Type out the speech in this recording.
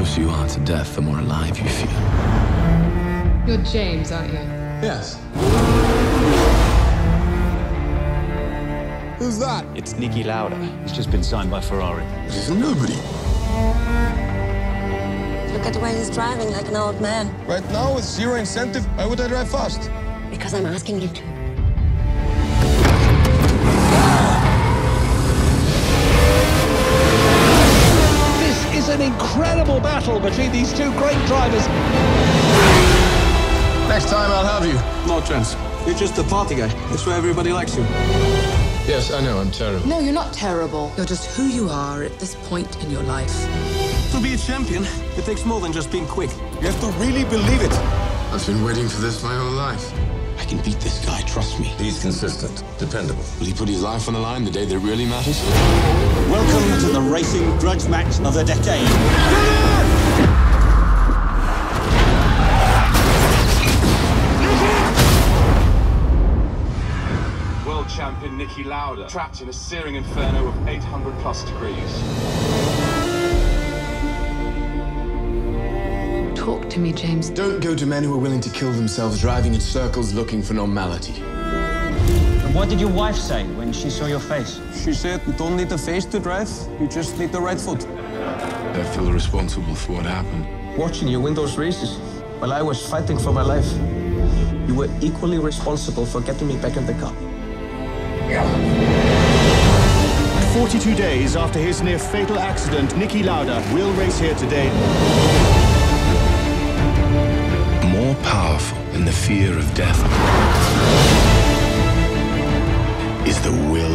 closer you are to death, the more alive you feel. You're James, aren't you? Yes. Who's that? It's Niki Lauda. He's just been signed by Ferrari. He's a nobody. Look at the way he's driving, like an old man. Right now, with zero incentive, why would I drive fast? Because I'm asking you to. This is an incredible battle between these two great drivers. Next time, I'll have you. No chance. You're just a party guy. That's why everybody likes you. Yes, I know, I'm terrible. No, you're not terrible. You're just who you are at this point in your life. To be a champion, it takes more than just being quick. You have to really believe it. I've been waiting for this my whole life. I can beat this guy, trust me. He's consistent, dependable. Will he put his life on the line the day that really matters? Welcome to the racing grudge match of the decade. World champion Niki Lauda, trapped in a searing inferno of 800+ degrees. Talk to me, James. Don't go to men who are willing to kill themselves driving in circles looking for normality. What did your wife say when she saw your face? She said, you don't need a face to drive, you just need the right foot. I feel responsible for what happened. Watching you win those races, while I was fighting for my life, you were equally responsible for getting me back in the car. 42 days after his near-fatal accident, Niki Lauda will race here today. More powerful than the fear of death is the will